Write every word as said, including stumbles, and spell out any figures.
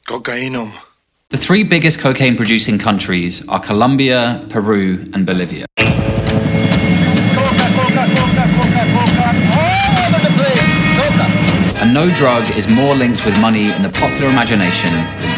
Cocainum. The three biggest cocaine-producing countries are Colombia, Peru, and Bolivia. This is Coca, Coca, Coca, Coca, Coca, all over the place, Coca. And no drug is more linked with money in the popular imagination than